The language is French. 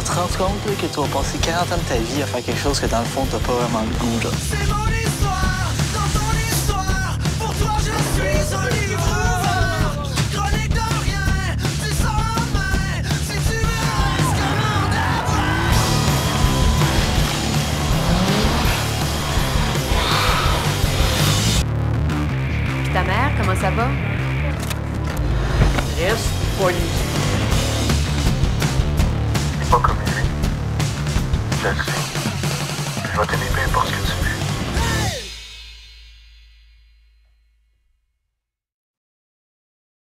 te rends compte là, que tu vas passer 40 ans de ta vie à faire quelque chose que dans le fond, t'as pas vraiment le goût, là. C'est mon histoire, dans ton histoire. Pour toi, je suis un livre ouvert. Chronique de rien, tu sors en main. Si tu restes, commande à Puis ta mère, comment ça va? Reste poli. T'es pas comme lui. Je le sais. Je vais t'aimer peu importe ce que tu fais.